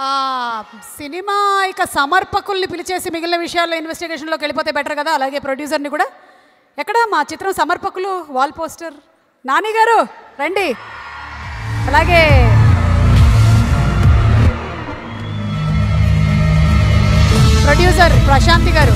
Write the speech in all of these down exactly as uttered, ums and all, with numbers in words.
Cinema ఇక సమర్పకుల్ని పిలిచేసి మిగిలిన విషయాల్లో ఇన్వెస్టిగేషన్లోకి వెళ్ళిపోతే బెటర్ కదా. అలాగే ప్రొడ్యూసర్ని కూడా. ఎక్కడ మా చిత్రం సమర్పకులు వాల్ పోస్టర్ నాని గారు రండి. అలాగే ప్రొడ్యూసర్ ప్రశాంతి గారు.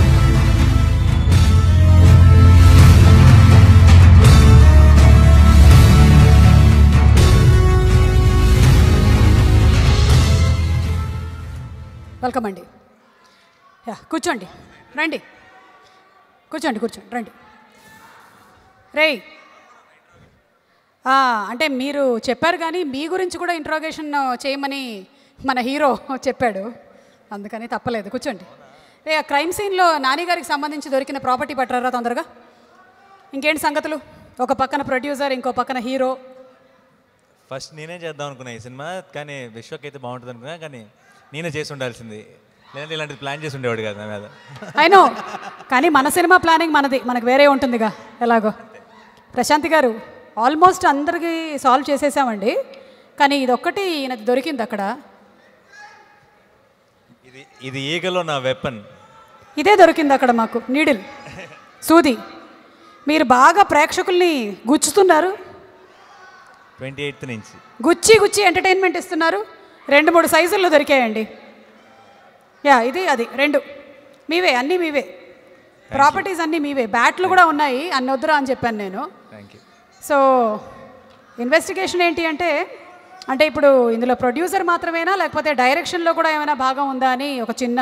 వెల్కమ్ అండి. యా కూర్చోండి రండి. కూర్చోండి కూర్చోండి రండి. రే అంటే మీరు చెప్పారు కానీ మీ గురించి కూడా ఇంట్రాగేషన్ చేయమని మన హీరో చెప్పాడు, అందుకని తప్పలేదు. కూర్చోండి. రే ఆ క్రైమ్ సీన్లో నాని గారికి సంబంధించి దొరికిన ప్రాపర్టీ పట్టరా తొందరగా. ఇంకేంటి సంగతులు? ఒక పక్కన ప్రొడ్యూసర్, ఇంకో పక్కన హీరో. ఫస్ట్ నేనే చేద్దాం అనుకున్నా ఈ సినిమా, కానీ విశ్వక్ అయితే బాగుంటుంది అనుకున్నా, కానీ నేనే చేసి ఉండాల్సింది. లేదంటే ఇలాంటిది ప్లాన్ చేసి ఉండేవాడు కదా నా మీద. అయినో కానీ మన సినిమా ప్లానింగ్ మనది, మనకు వేరే ఉంటుందిగా ఎలాగో. ప్రశాంతి గారు ఆల్మోస్ట్ అందరికీ సాల్వ్ చేసేసామండి, కానీ ఇదొక్కటి ఈయనది దొరికింది అక్కడ. ఇది ఇది ఈగలో నా వెపన్. ఇదే దొరికింది అక్కడ మాకు, నీడిల్ సూది. మీరు బాగా ప్రేక్షకుల్ని గుచ్చుతున్నారు. ట్వంటీ ఎయిత్ నుంచి గుచ్చి గుచ్చి ఎంటర్టైన్మెంట్ ఇస్తున్నారు. రెండు మూడు సైజుల్లో దొరికాయండి. యా ఇది అది రెండు మీవే, అన్నీ మీవే. ప్రాపర్టీస్ అన్నీ మీవే. బ్యాట్లు కూడా ఉన్నాయి, అన్ని వద్దురా అని చెప్పాను నేను. సో ఇన్వెస్టిగేషన్ ఏంటి అంటే అంటే ఇప్పుడు ఇందులో ప్రొడ్యూసర్ మాత్రమేనా లేకపోతే డైరెక్షన్లో కూడా ఏమైనా భాగం ఉందా అని ఒక చిన్న.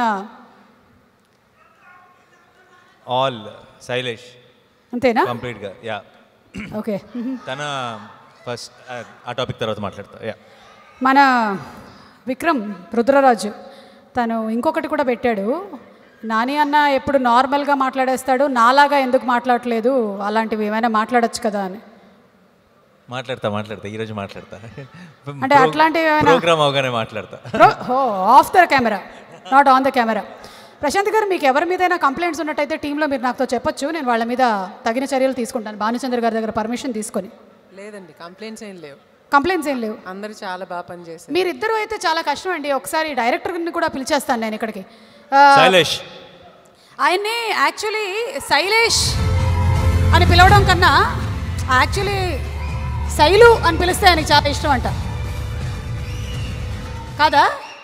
ఆల్ శైలేష్ అంతేనా? కంప్లీట్గా. Yeah okay. తన ఫస్ట్ ఆ టాపిక్ తర్వాత మాట్లాడతా. యా మన విక్రమ్ రుద్రరాజు తను ఇంకొకటి కూడా పెట్టాడు. నాని అన్న ఎప్పుడు నార్మల్గా మాట్లాడేస్తాడు, నాలాగా ఎందుకు మాట్లాడట్లేదు, అలాంటివి ఏమైనా మాట్లాడచ్చు కదా అని. మాట్లాడతా మాట్లాడతా ఈరోజు మాట్లాడతా. అంటే అట్లాంటివి ప్రోగ్రామ్ అవగానే మాట్లాడతా. Off the camera, not on the camera. Prashant గారు మీకు ఎవరి మీదైనా కంప్లైంట్స్ ఉన్నట్టయితే టీంలో మీరు నాతో చెప్పొచ్చు, నేను వాళ్ళ మీద తగిన చర్యలు తీసుకుంటాను భానుచంద్ర గారి దగ్గర పర్మిషన్ తీసుకొని. లేదండి కంప్లైంట్స్ ఏం లేవు. కంప్లైంట్స్ ఏం లేవు. అందరూ చాలా బాగా పనిచేస్తారు. మీరిద్దరూ అయితే చాలా కష్టం అండి. ఒకసారి డైరెక్టర్ని కూడా పిలిచేస్తాను నేను ఇక్కడికి. శైలేష్ ఆయన్ని యాక్చువల్లీ శైలేష్ అని పిలవడం కన్నా యాక్చువల్లీ శైలు అని పిలిస్తే ఆయనకి చాలా ఇష్టం అంట కాదా?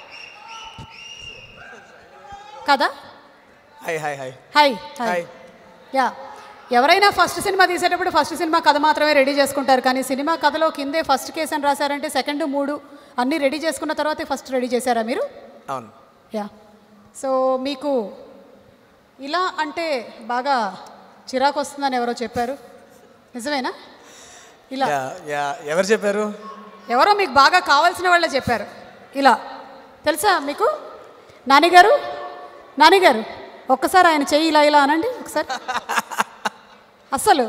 కాదా? Hi hi hi hi hi. Yeah ఎవరైనా ఫస్ట్ సినిమా తీసేటప్పుడు ఫస్ట్ సినిమా కథ మాత్రమే రెడీ చేసుకుంటారు, కానీ సినిమా కథలో కిందే ఫస్ట్ కేసు అని రాశారంటే సెకండ్ మూడు అన్నీ రెడీ చేసుకున్న తర్వాతే ఫస్ట్ రెడీ చేశారా మీరు? అవును. యా సో మీకు ఇలా అంటే బాగా చిరాకు వస్తుందని ఎవరో చెప్పారు, నిజమేనా? ఇలా ఎవరు చెప్పారు? ఎవరో మీకు బాగా కావాల్సిన వాళ్ళే చెప్పారు ఇలా, తెలుసా మీకు? నానిగారు నానిగారు ఒక్కసారి ఆయన చెయ్యి ఇలా ఇలా అనండి ఒకసారి. అస్సలు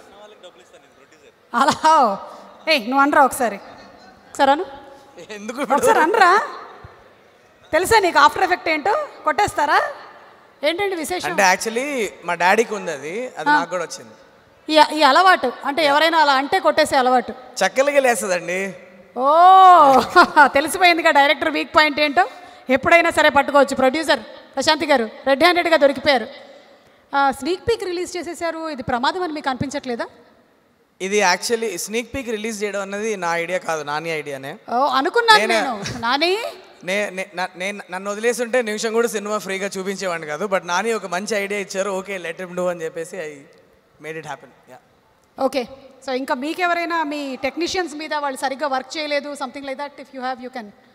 అలా ఏయ్ నువ్వు అనరా ఒకసారి, ఒకసారి అను. ఎందుకు ఒకసారి అనరా? తెలుసా నీకు ఆఫ్టర్ ఎఫెక్ట్ ఏంటో? కొట్టేస్తారా ఏంటండి విశేషం? అంటే యాక్చువల్లీ మా డాడీకి ఉంది అది, అది నాకు కూడా వచ్చింది ఈ ఈ అలవాటు. అంటే ఎవరైనా అలా అంటే కొట్టేసే అలవాటు. చక్కలిగా లేస్తుందండి. ఓ తెలిసిపోయిందిగా డైరెక్టర్ వీక్ పాయింట్ ఏంటో. ఎప్పుడైనా సరే పట్టుకోవచ్చు. ప్రొడ్యూసర్ ప్రశాంతి గారు రెడ్ హ్యాండెడ్గా దొరికిపోయారు. స్నీక్ పీక్ రిలీజ్ చేసేసారు, ఇది ప్రమాదం అని మీకు అనిపించట్లేదా? ఇది యాక్చువల్లీ స్నీక్ పీక్ రిలీజ్ చేయడం అన్నది నా ఐడియా కాదు, నాని ఐడియానే. ఓ అనుకున్నాను నేను. నాని నేను నన్ను వదిలేసి ఉంటే నిమిషం కూడా సినిమా ఫ్రీగా చూపించేవాడిని కాదు, బట్ నాని ఒక మంచి ఐడియా ఇచ్చారు, ఓకే లెట్ హిమ్ డూ అని చెప్పేసి I made it happen. Okay. So ఇంకా మీకెవరైనా మీ టెక్నీషియన్స్ మీద వాళ్ళు సరిగ్గా వర్క్ చేయలేదు something like that, if you have you can